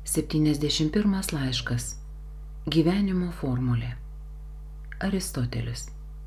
71 laiškas. Gyvenimo formulė. Aristotelis.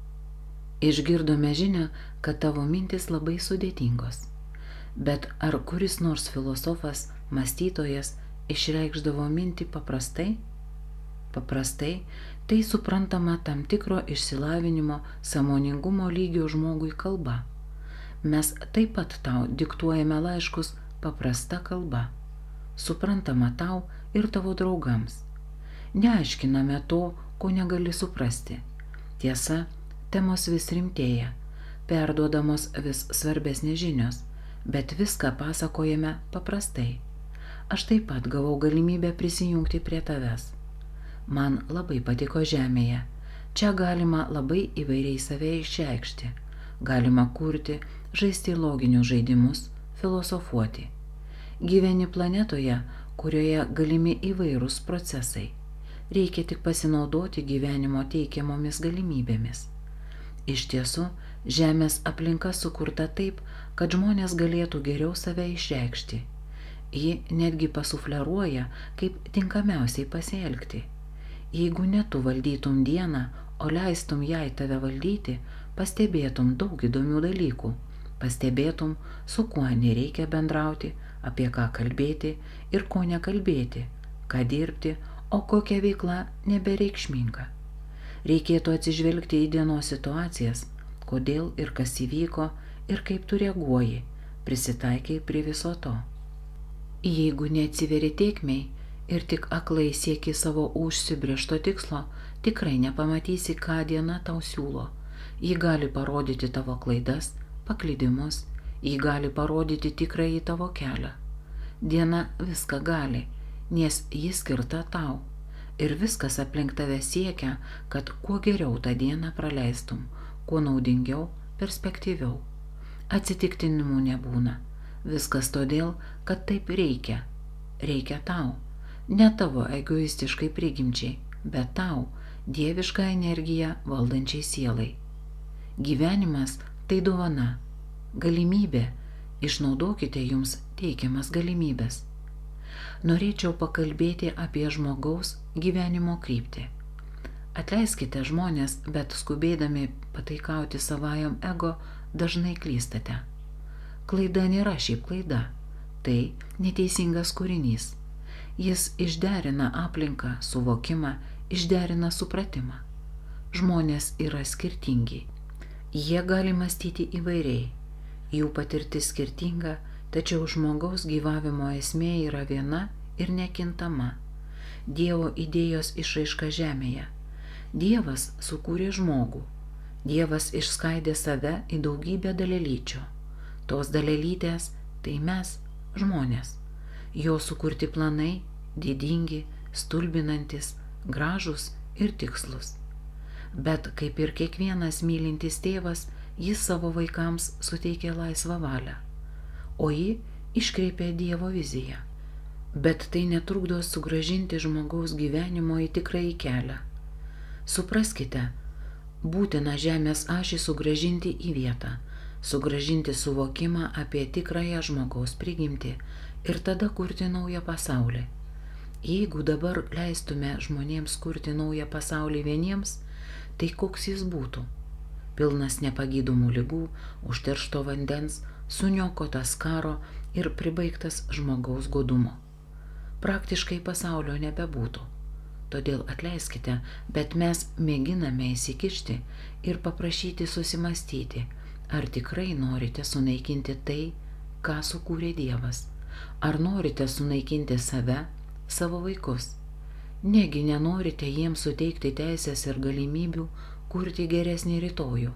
Išgirdome žinią, kad tavo mintis labai sudėtingos. Bet ar kuris nors filosofas, mąstytojas išreikšdavo mintį paprastai? Paprastai tai suprantama tam tikro išsilavinimo, sąmoningumo lygio žmogui kalba. Mes taip pat tau diktuojame laiškus paprasta kalba. Suprantama tau ir tavo draugams. Neaiškiname to, ko negali suprasti. Tiesa, temos vis rimtėja, perduodamos vis svarbesnės žinios, bet viską pasakojame paprastai. Aš taip pat gavau galimybę prisijungti prie tavęs. Man labai patiko žemėje. Čia galima labai įvairiai save išreikšti. Galima kurti, žaisti loginius žaidimus, filosofuoti. Gyveni planetoje, kurioje galimi įvairūs procesai. Reikia tik pasinaudoti gyvenimo teikiamomis galimybėmis. Iš tiesų, Žemės aplinka sukurta taip, kad žmonės galėtų geriau save išreikšti. Ji netgi pasufleruoja, kaip tinkamiausiai pasielgti. Jeigu ne tu valdytum dieną, o leistum jai tave valdyti, pastebėtum daug įdomių dalykų. Pastebėtum, su kuo nereikia bendrauti, apie ką kalbėti ir ko nekalbėti, ką dirbti, o kokia veikla nebereikšminga. Reikėtų atsižvelgti į dienos situacijas, kodėl ir kas įvyko ir kaip tu reaguoji, prisitaikai prie viso to. Jeigu neatsiveri tėkmei ir tik aklai sieki savo užsibrėžto tikslo, tikrai nepamatysi, ką diena tau siūlo. Ji gali parodyti tavo klaidas, paklydimus, ji gali parodyti tikrąjį tavo kelią. Diena viską gali, nes ji skirta tau. Ir viskas aplink tave siekia, kad kuo geriau tą dieną praleistum, kuo naudingiau, perspektyviau. Atsitiktinimų nebūna. Viskas todėl, kad taip reikia. Reikia tau. Ne tavo egoistiškai prigimčiai, bet tau, dievišką energiją valdančiai sielai. Gyvenimas tai dovana, galimybė. Išnaudokite jums teikiamas galimybės. Norėčiau pakalbėti apie žmogaus gyvenimo kryptį. Atleiskite žmonės, bet skubėdami pataikauti savajam ego dažnai klystate. Klaida nėra šiaip klaida. Tai neteisingas kūrinys. Jis išderina aplinką, suvokimą, išderina supratimą. Žmonės yra skirtingi. Jie gali mąstyti įvairiai. Jų patirtis skirtinga, tačiau žmogaus gyvavimo esmė yra viena ir nekintama. Dievo idėjos išraiška žemėje. Dievas sukūrė žmogų. Dievas išskaidė save į daugybę dalelyčių. Tos dalelytės tai mes, žmonės. Jo sukurti planai didingi, stulbinantis, gražūs ir tikslus. Bet kaip ir kiekvienas mylintis tėvas, jis savo vaikams suteikė laisvą valią, o ji iškreipė Dievo viziją. Bet tai netrukdo sugrąžinti žmogaus gyvenimo į tikrąjį kelią. Supraskite, būtina žemės ašį sugrąžinti į vietą, sugrąžinti suvokimą apie tikrąją žmogaus prigimtį ir tada kurti naują pasaulį. Jeigu dabar leistume žmonėms kurti naują pasaulį vieniems, tai koks jis būtų? Pilnas nepagydomų ligų, užteršto vandens, suniokotas karo ir pribaigtas žmogaus godumo. Praktiškai pasaulio nebebūtų. Todėl atleiskite, bet mes mėginame įsikišti ir paprašyti susimastyti, ar tikrai norite sunaikinti tai, ką sukūrė Dievas. Ar norite sunaikinti save, savo vaikus? Negi nenorite jiems suteikti teisės ir galimybių kurti geresnį rytojų.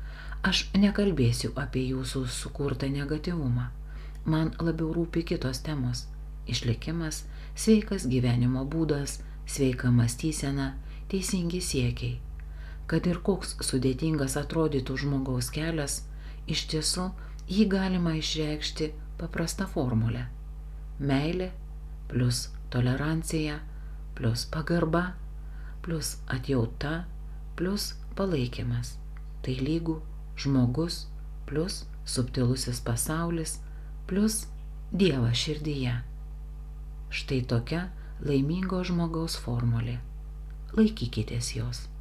Aš nekalbėsiu apie jūsų sukurtą negatyvumą. Man labiau rūpi kitos temos. Išlikimas, sveikas gyvenimo būdas, sveika mąstysena, teisingi siekiai. Kad ir koks sudėtingas atrodytų žmogaus kelias, iš tiesų jį galima išreikšti paprastą formulę. Meilė plus tolerancija plus pagarba plus atjauta plus palaikymas. Tai lygu žmogus plus subtilusis pasaulis plus Dievas širdyje. Štai tokia laimingo žmogaus formulė. Laikykitės jos.